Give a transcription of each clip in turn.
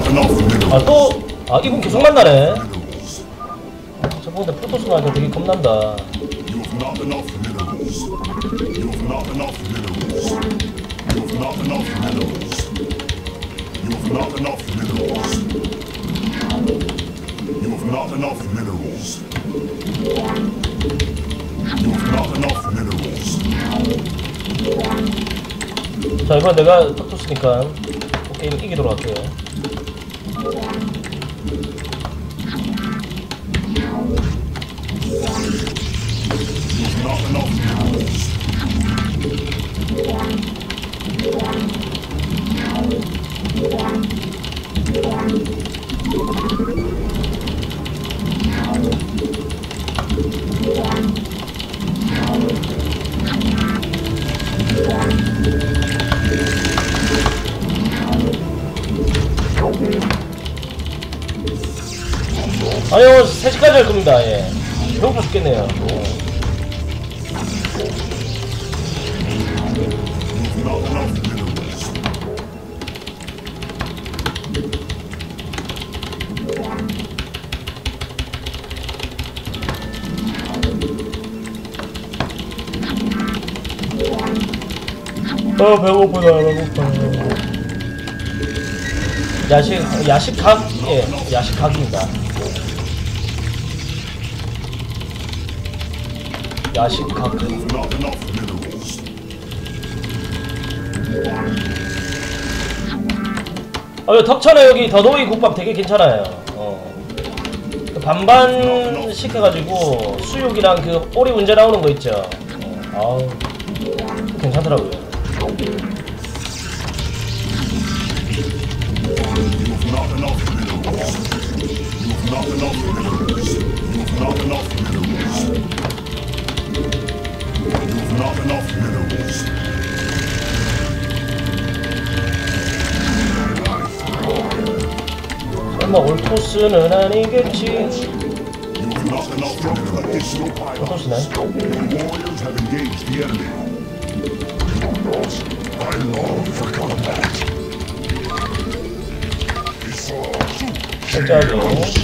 아 또 아 이분 계속 만나네. 저번에 프로토스한테 되게 겁난다. 자 이번 내가 프로토스니까 게임 이기도록 할게요. 아유 3시까지 할 겁니다. 예. 배고파 죽겠네요. 배고프다. 야식각? 예, 야식각입니다. 야식각. 덕천에 여기 더노이 국밥 되게 괜찮아요. 그 반반 시켜가지고 수육이랑 그 오리 운제 나오는 거 있죠. 아우 괜찮더라고요. 설마 올토스는 아니겠지? 올토스네. 살짝이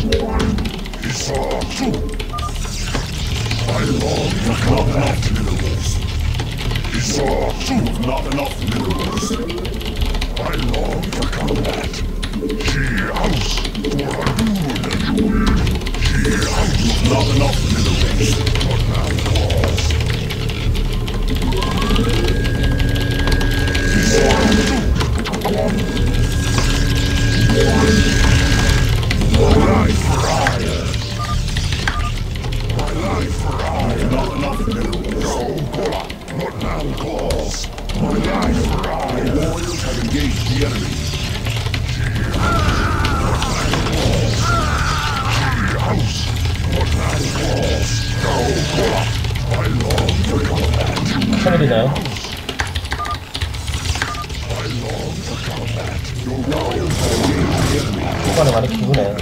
참을이나요? 초반에 많이 기구네.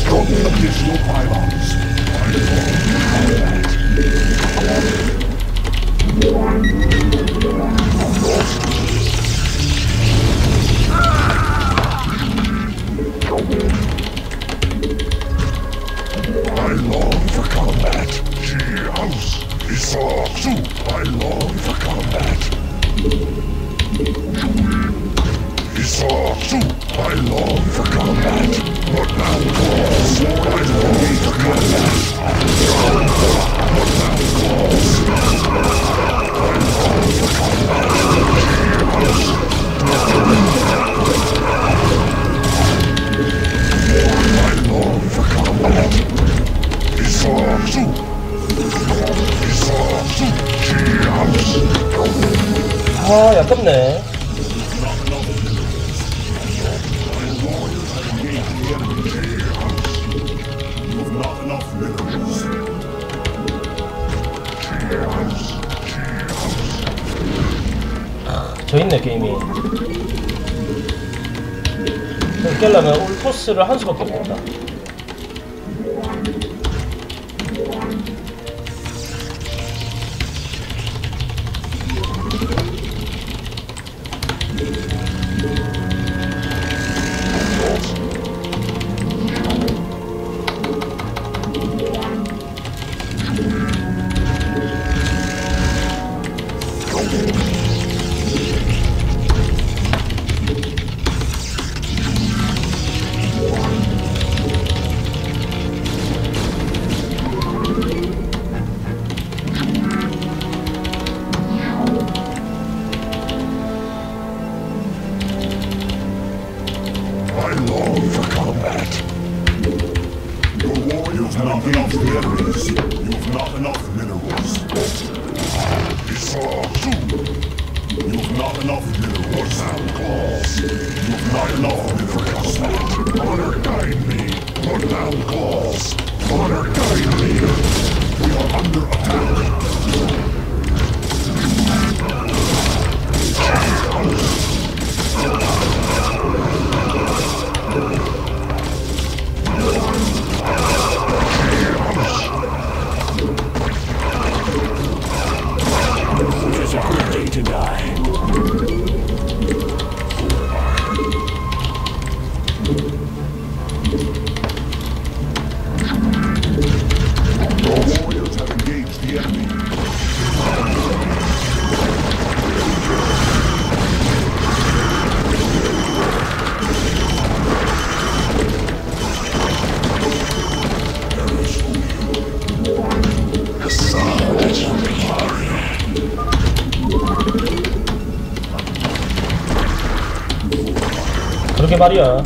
Additional pylons. I long for combat. She house is I long for combat. I long for combat. But now calls. I long for combat. But now calls. I long for combat. I long for combat. 아, 아깝네. 저 있네 게임이. 깨려면 울토스를 한 수밖에 없겠다. 그러게 말이야.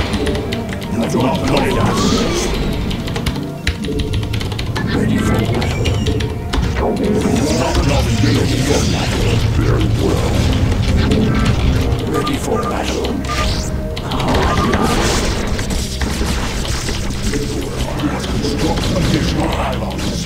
Ready for Very well. Ready for battle. Construct additional pylons.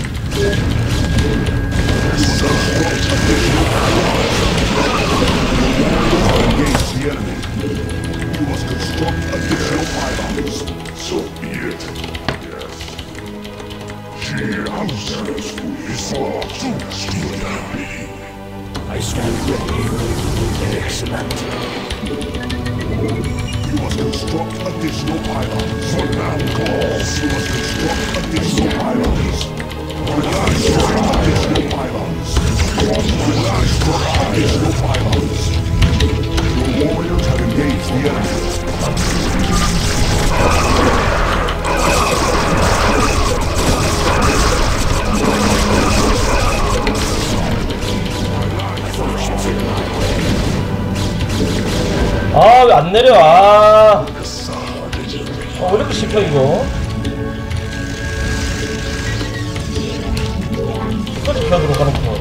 Engage the enemy. You must construct additional pylons. So be it. Yes. She answers is still happy. I stand ready. Excellent. You must construct additional pylons. For man calls. You must construct additional pylons. Relax for additional pylons. Relax for additional pylons. Your warriors have engaged the enemy. 아, 왜 안 내려? 아. 왜 이렇게 씹혀, 이거? 끝까지 기어 들어가는 거.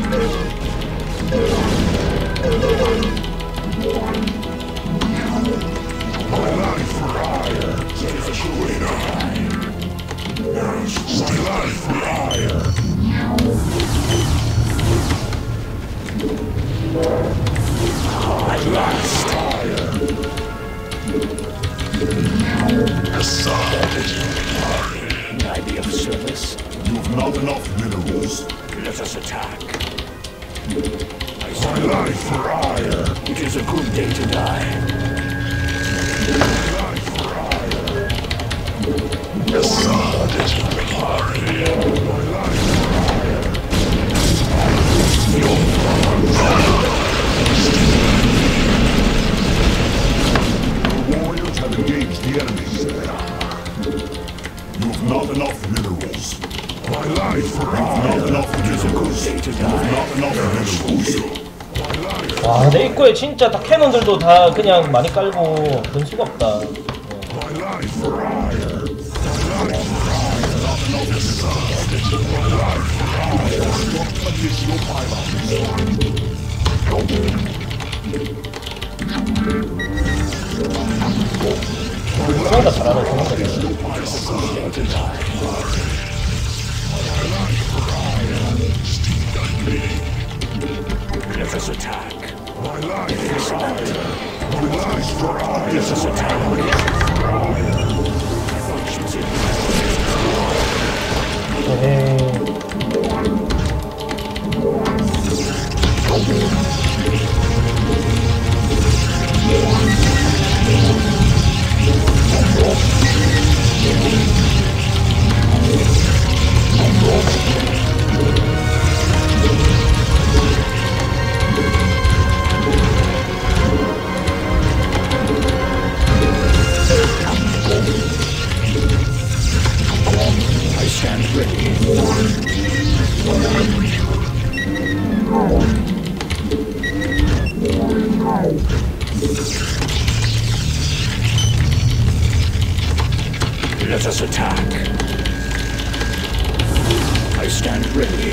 My life for hire. My life for hire. My last hire. Can I be of service? You have not enough minerals. Let us attack. I My stand life for hire. It is a good day to die. My life for hire. The sun is preparing. My life for hire. The warriors have engaged the enemy. You have not enough minerals. My life for hire. Not enough minerals. Day to Not die. enough minerals. My life. 와, 내 입구에 진짜 다 캐논들도 다 그냥 많이 깔고 그런 수가 없다. My life for hire. My life for hire. Not enough minerals. My life for hire. Construct additional pylons. 그냥 다 잘하네, 그냥 다. Let us attack. My life for hire. My life for hire. Let us attack. 에헤이. I stand ready. Let us attack. I stand ready.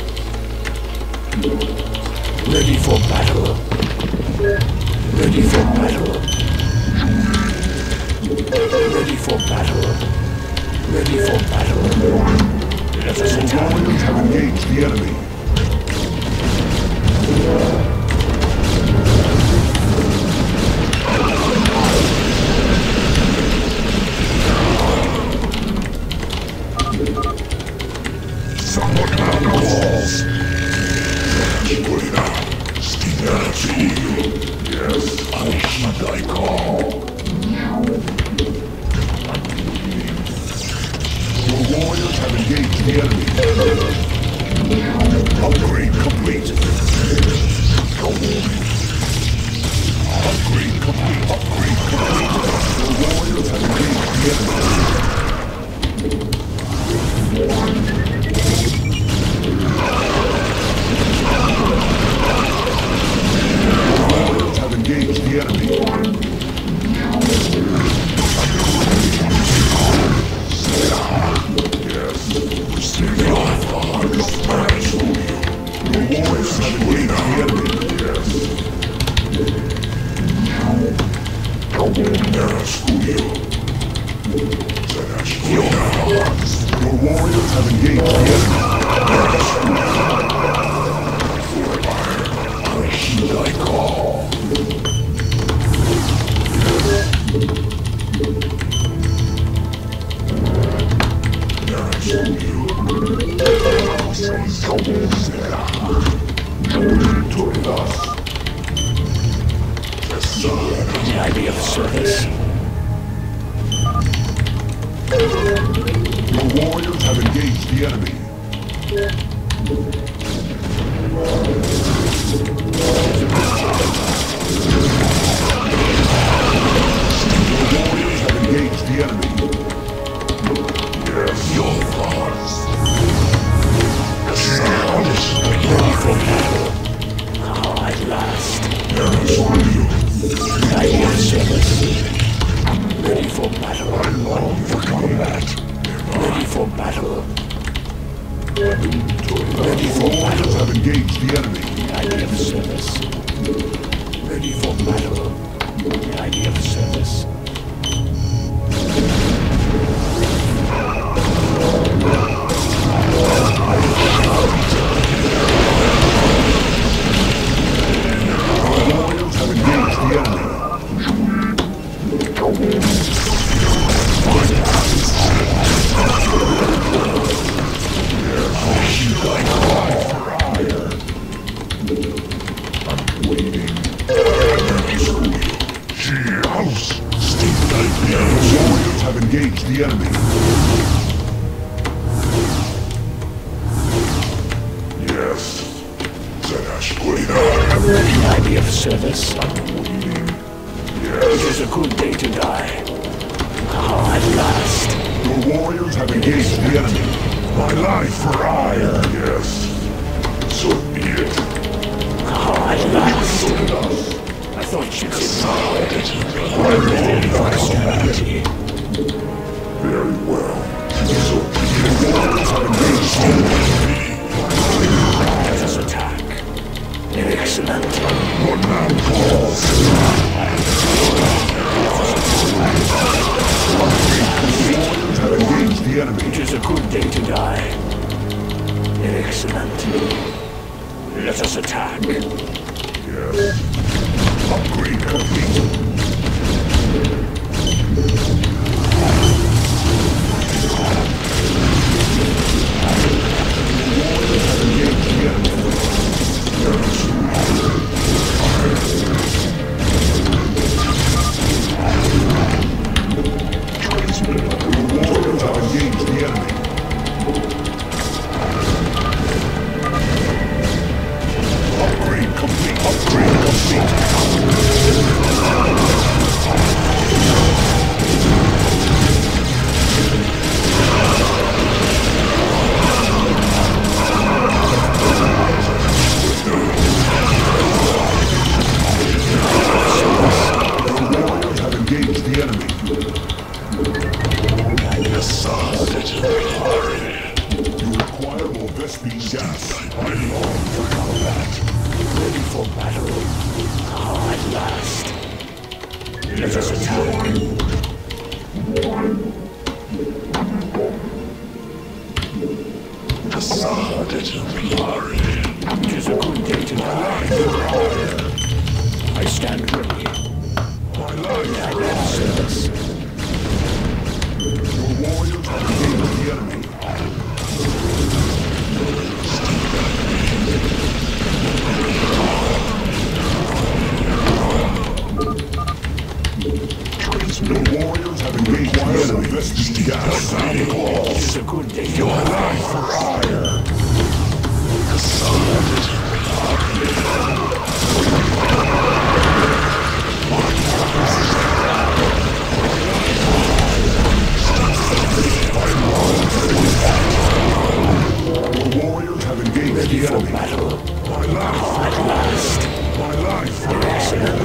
Ready for battle. Ready for battle. Ready for battle. Ready for battle. Let us attack. Warriors have engaged the enemy. Someone on the walls. Yes, I heed thy call. Your warriors have engaged the enemy. Upgrade complete. Upgrade complete. Upgrade complete. Your warriors have engaged the enemy. Have engaged the enemy. Yes. Receive your warriors have engaged Your warriors have engaged the enemy. I heed thy call. May I be of service? Your warriors have engaged the enemy. Your warriors have engaged the enemy. Yes, your thoughts. Ready for battle. Ah, at last. May I be of service? Ready for battle. I long for combat. Ready for battle. Ready for warriors have engaged the enemy. May I be of service? Ready for battle. May I be of service? Warriors have engaged the enemy. Warriors have engaged the enemy. Yes. May I be of service? It is a good day to die. Ah, at last. Your warriors have engaged the enemy. My life for hire. Yes. So be it. Ah, at last. I thought you'd decide. Very well. So be it. Your warriors have engaged the enemy. Let us attack. Excellent. What now calls? Warriors have engaged the enemy. It is a good day to die. Excellent. Let us attack. Yes. Upgrade complete. Warriors have engaged the enemy. Warriors have engaged the enemy. Upgrade complete. Upgrade complete. Warriors have engaged the enemy. You require more Vespine gas. I long for combat. Ready for battle. Ah, at last. Let us attack. It is a good day to die. I stand ready. My life. May I be of service? Your warriors have engaged the enemy. Your warriors have engaged the enemy. Vespine gas. It is a good day to die. Life for hire. Your warriors have engaged Ready the for enemy. battle. My life. At last. My life for Excellent.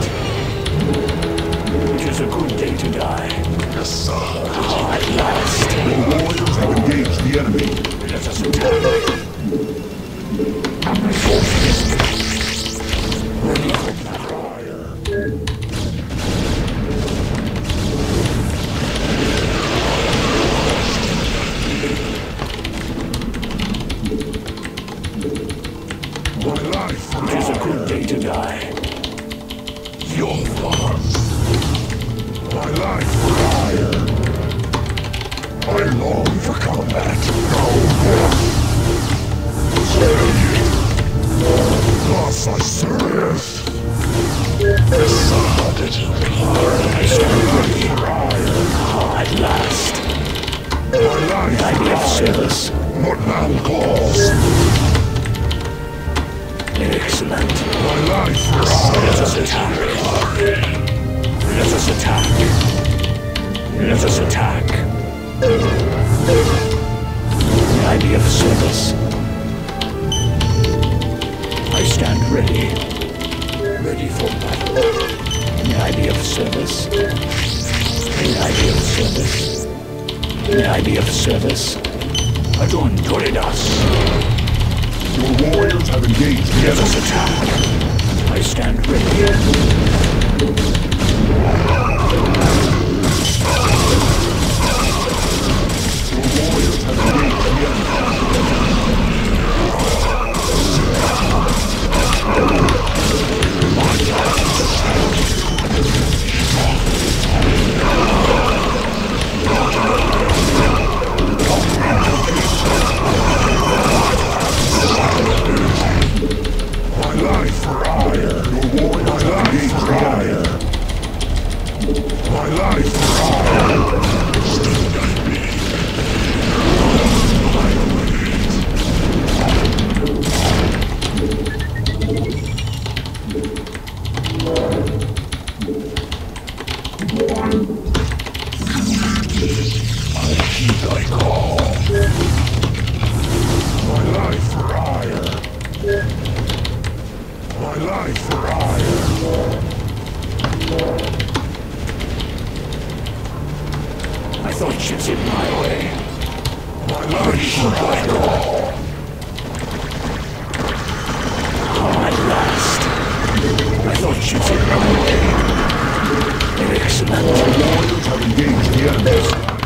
It is a good day to die. Ah, at last. Your warriors have engaged the enemy. Let us attack. Ready for battle. life for It is a good day to die. young ones. My life for hire. I long for combat. Thus I serve. I stand ready. At last. My life I be of service. what now calls. Excellent. My life for hire. Let us attack. Let us attack. Let us attack. I be of service. I stand ready. Ready for battle. May I be of service. May I be of service. May I be of service. Adon Doridas. Your warriors have engaged the Let us enemy. attack. I stand ready. Your warriors have engaged the enemy. My life for hire. Your warriors have engaged the enemy. My life for hire. Thy call. My life for hire. My life for hire. I thought ships in my way. My life for hire. At last. I thought ships in my way. Excellent. Warriors have engaged the enemy.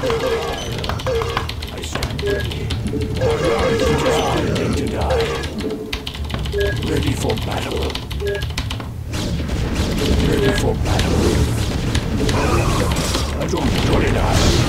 I stand ready. My life for hire. Ready to die. Ready for battle. Ready for battle. I don't know it.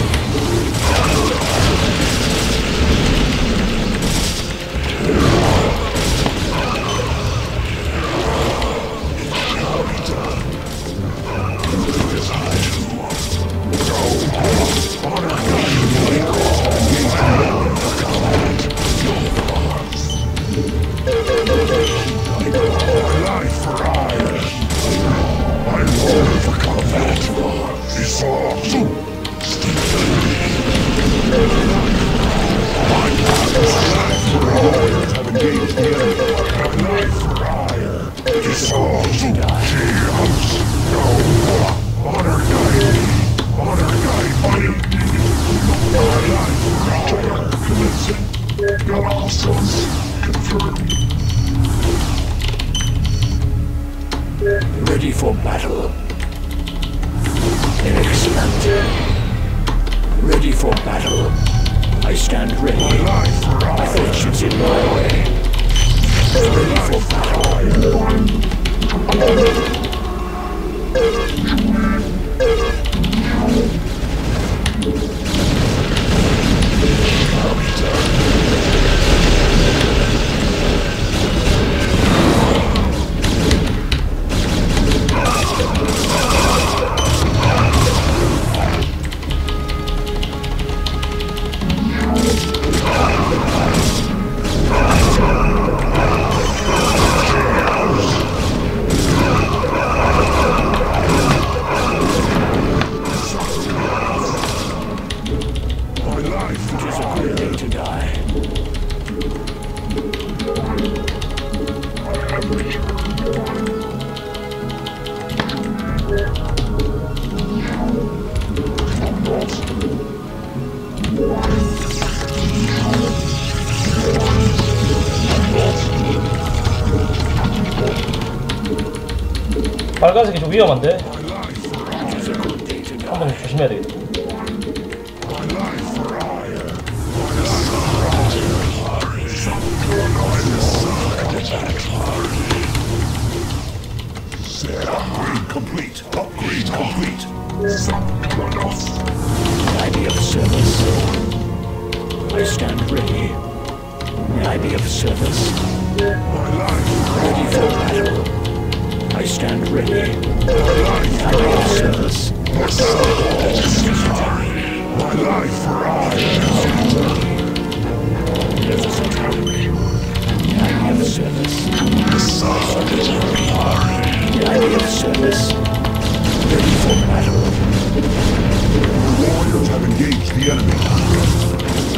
My life for hire. I long for combat. Esau. My life for hire. Have engaged the enemy. My life for hire. Esau. House. No. Honor guide me. Honor guide me. My life for hire. Commencing. Galaxus. Confirmed. Ready for battle. Excellent. Ready for battle. I stand ready. My life for I hire. thought ships in my way. Ready for My life for It is a good day to die. 빨간색이 좀 위험한데? my life for hire. It is a good day to 한번 die. 조심해야 되겠다. My life for hire. My life for hire. complete. Upgrade complete. May I be of service? I stand ready. May I be of service? My life. Ready for battle. I stand ready. My life. May I be of service? My life for I. Let us attack. May I be of service? May I be of service? Ready for battle. The warriors have engaged the enemy.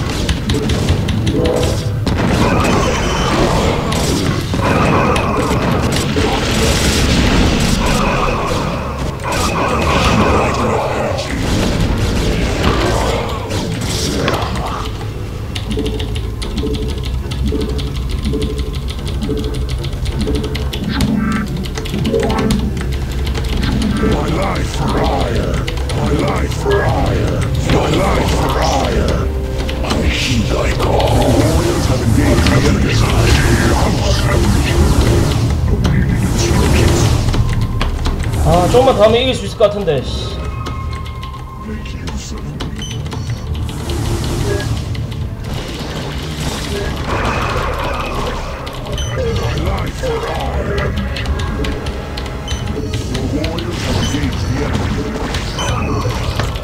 My life for hire. My life for hire. My life for hire. I heed thy call. The warriors have engaged the enemy. 아 조금만 더 하면 이길 수 있을 것 같은데 씨. Make use of me. My life for hire. The warriors have engaged the enemy.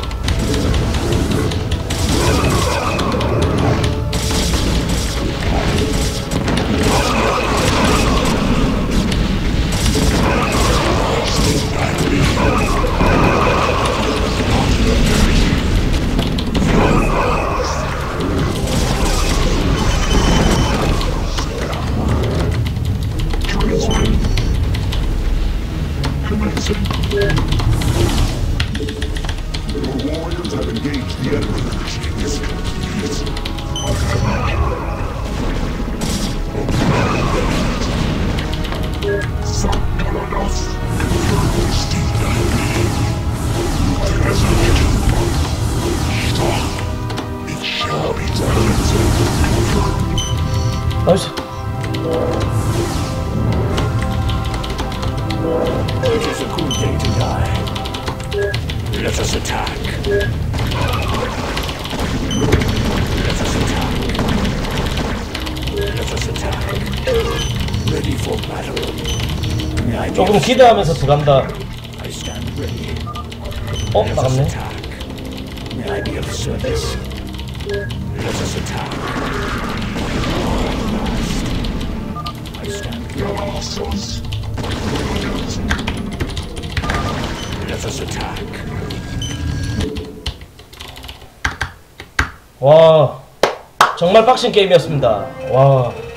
The warriors have engaged the enemy. It shall be done. 나이스. It is a good day to die. Let us attack. Let us attack. Let us attack. Ready for battle. May I be 조금 of 기대하면서 들어간다. I stand ready. 어 Let us 나갔네. attack. May I be of service? Let us attack. I stand ready. Let us attack. 와 정말 빡신 게임이었습니다. 와